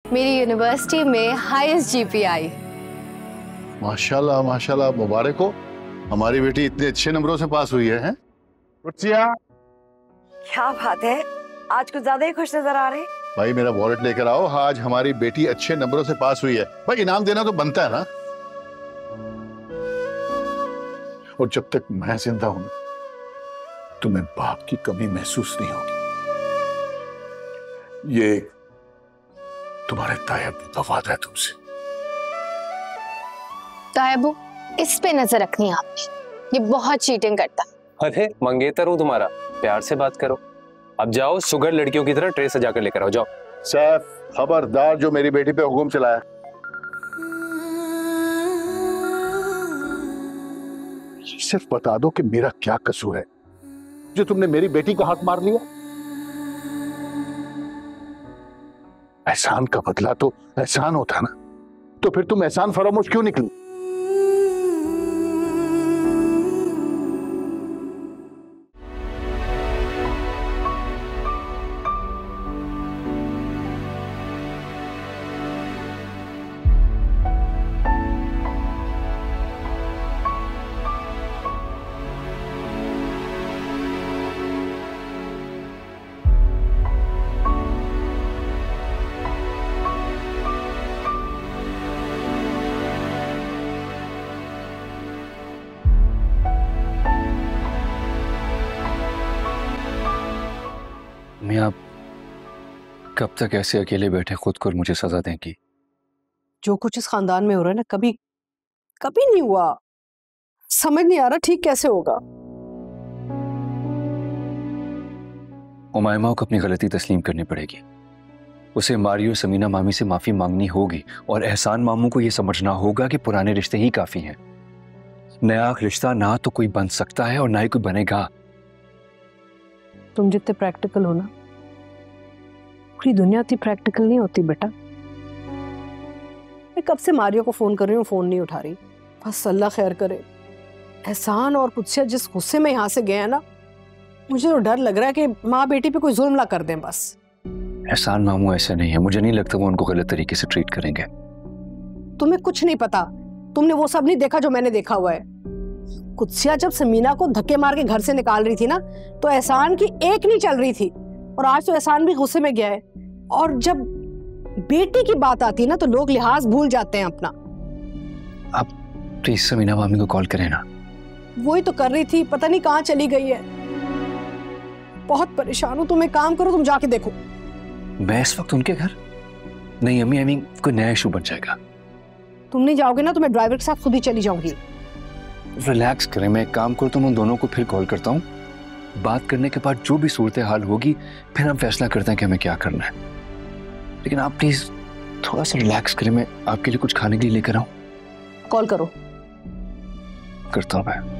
मेरी यूनिवर्सिटी में highest GPI. माशाल्लाह माशाल्लाह, मुबारक हो। हमारी बेटी इतने अच्छे नंबरों से पास हुई है। क्या बात है, आज कुछ ज्यादा ही खुश नजर आ रहे। भाई मेरा वॉलेट लेकर आओ, आज हमारी बेटी अच्छे नंबरों से पास हुई है। भाई इनाम देना तो बनता है ना। और जब तक मैं जिंदा हूं तुम्हें बाप की कमी महसूस नहीं होगी। ये तुम्हारे तायब का वादा है तुमसे। तायबू, इस पे नजर रखनी है आपने, ये बहुत चीटिंग करता है। अरे मंगेतर हूँ तुम्हारा, प्यार से बात करो। अब जाओ, सुगर लड़कियों की तरह ट्रे सजा कर लेकर आओ, जाओ। सैफ, खबरदार जो मेरी बेटी पे हुक्म चलाया। सिर्फ बता दो कि मेरा क्या कसूर है जो तुमने मेरी बेटी का हक मार लिया। एहसान का बदला तो एहसान होता ना, तो फिर तुम एहसान फरामोश क्यों निकली? आप कब तक ऐसे अकेले बैठे खुद को मुझे सजा देंगी? जो कुछ इस खानदान में हो रहा है ना, कभी कभी नहीं हुआ। समझ नहीं आ रहा ठीक कैसे होगा। उमायमा को अपनी गलती तस्लीम करनी पड़ेगी। उसे मारियो समीना मामी से माफी मांगनी होगी और एहसान मामू को यह समझना होगा कि पुराने रिश्ते ही काफी हैं। नया रिश्ता ना तो कोई बन सकता है और ना ही कोई बनेगा। तुम जितने प्रैक्टिकल हो ना, पूरी दुनिया इतनी प्रैक्टिकल नहीं होती बेटा। मैं कब से मारियो को फोन कर रही हूँ, फोन नहीं उठा रही। बस अल्लाह खैर करे। एहसान और कुछ जिस गुस्से में यहाँ से गए हैं ना, मुझे तो डर लग रहा है कि माँ बेटी पे कोई जुल्म ना कर दें बस। एहसान मामू ऐसे नहीं है, मुझे नहीं लगता वो उनको गलत तरीके से ट्रीट करेंगे। तुम्हें कुछ नहीं पता, तुमने वो सब नहीं देखा जो मैंने देखा हुआ है। कुत्सिया जब समीना को धक्के मार के घर से निकाल रही थी ना, तो एहसान की एक नहीं चल रही थी, और आज तो एहसान भी गुस्से में गया है। और जब बेटी की बात आती है ना, तो लोग लिहाज भूल जाते हैं अपना। आप प्लीज समीना मामी को कॉल करें ना। वही तो कर रही थी, पता नहीं कहाँ चली गई है। बहुत परेशान हूँ। तुम एक काम करो, तुम जाके देखो। मैं इस वक्त उनके घर नहीं अम्मी, आई मीन कोई नया इशू बन जाएगा। तुम नहीं जाओगे ना, तो मैं ड्राइवर के साथ खुद ही चली जाऊंगी। रिलैक्स करें, मैं एक काम करता हूँ, उन दोनों को फिर कॉल करता हूँ। बात करने के बाद जो भी सूरत हाल होगी फिर हम फैसला करते हैं कि हमें क्या करना है। लेकिन आप प्लीज थोड़ा सा रिलैक्स करें, मैं आपके लिए कुछ खाने के लिए लेकर आऊं। कॉल करो। करता हूं मैं।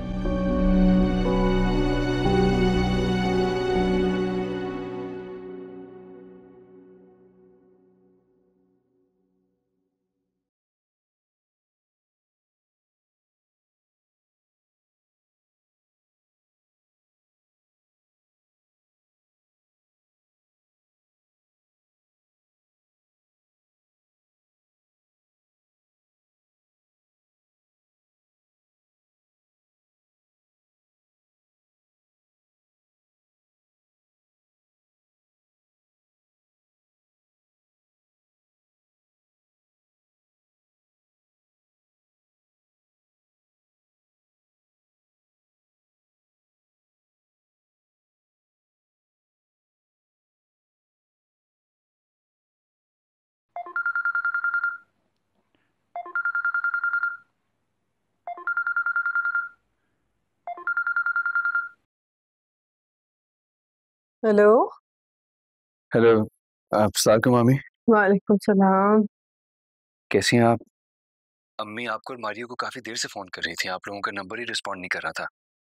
हेलो। हेलो, आप सलाम मामी। वालेकुम सलाम। कैसी हैं आप? अम्मी आपको और मारियो को काफी देर से फोन कर रही थी, आप लोगों का नंबर ही रिस्पॉन्ड नहीं कर रहा था।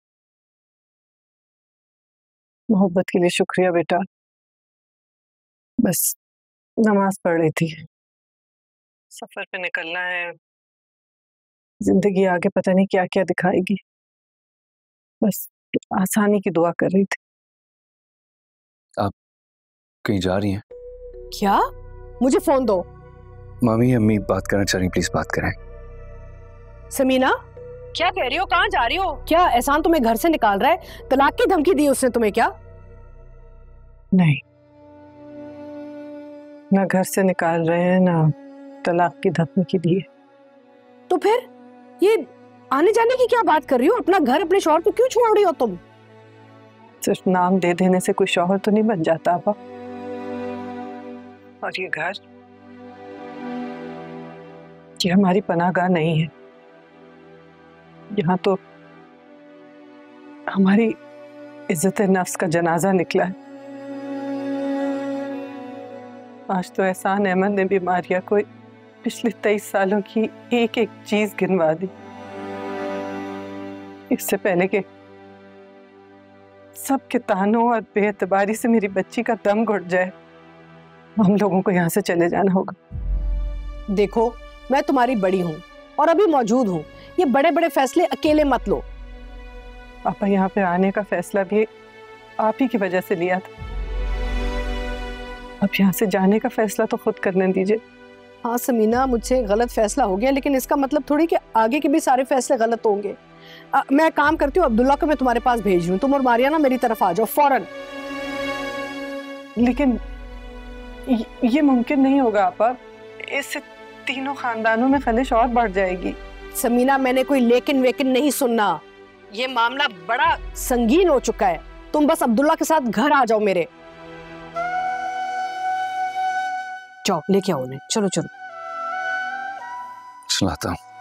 मोहब्बत के लिए शुक्रिया बेटा, बस नमाज पढ़ रही थी। सफर पे निकलना है, जिंदगी आगे पता नहीं क्या क्या दिखाएगी, बस आसानी की दुआ कर रही थी। आप कहीं जा रही हैं? क्या? मुझे फोन दो, मामी अम्मी बात करना चाह रही, प्लीज बात करें। समीना, क्या कह रही हो? कहाँ जा रही हो? क्या एहसान तुम्हें घर से निकाल रहा है? तलाक की धमकी दी उसने तुम्हें क्या? नहीं, ना घर से निकाल रहे हैं ना तलाक की धमकी दी है। तो फिर ये आने जाने की क्या बात कर रही हो? अपना घर अपने शौहर को क्यों छोड़ रही हो तुम? सिर्फ नाम दे देने से कोई शौहर तो नहीं बन जाता आपा। और ये घर, ये हमारी पनाहगाह नहीं है। यहाँ तो हमारी इज्जत नफ्स का जनाजा निकला है। आज तो एहसान अहमद ने भी मारिया कोई पिछले 23 सालों की एक एक चीज गिनवा दी। इससे पहले कि सबके तानों और बेएतबारी से मेरी बच्ची का दम घुट जाए, हम लोगों को यहाँ से चले जाना होगा। देखो, मैं तुम्हारी बड़ी हूँ और अभी मौजूद हूँ। ये बड़े बड़े फैसले अकेले मत लो। पापा, यहाँ पे आने का फैसला भी आप ही की वजह से लिया था। अब यहाँ से जाने का फैसला तो खुद करने दीजिए। हाँ समीना, मुझसे गलत फैसला हो गया, लेकिन इसका मतलब थोड़ी कि आगे के भी सारे फैसले गलत होंगे। मैं काम करती हूँ, अब्दुल्ला को मैं तुम्हारे पास भेज रही हूँ। तुम और मारिया मेरी तरफ आ जाओ फौरन। लेकिन ये मुमकिन नहीं होगा आपा। इससे तीनों खानदानों में खलिश और बढ़ जाएगी। समीना, मैंने कोई लेकिन वेकिन नहीं सुनना। ये मामला बड़ा संगीन हो चुका है। तुम बस अब्दुल्ला के साथ घर आ जाओ मेरे। जाओ लेके आओ उन्हें। चलो चलो। सुनाता हूँ।